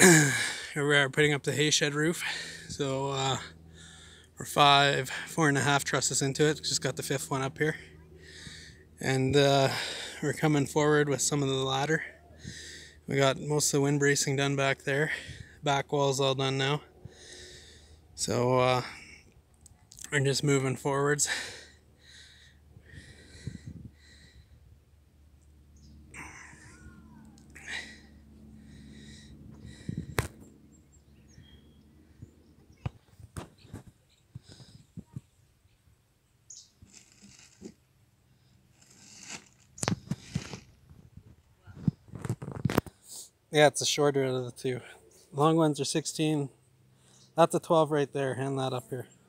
Here we are putting up the hayshed roof. So we're 4.5 trusses into it. Just got the 5th one up here. And we're coming forward with some of the ladder. We got most of the wind bracing done back there. Back wall's all done now. So we're just moving forwards. Yeah, it's the shorter of the two. Long ones are 16. That's a 12 right there. Hand that up here.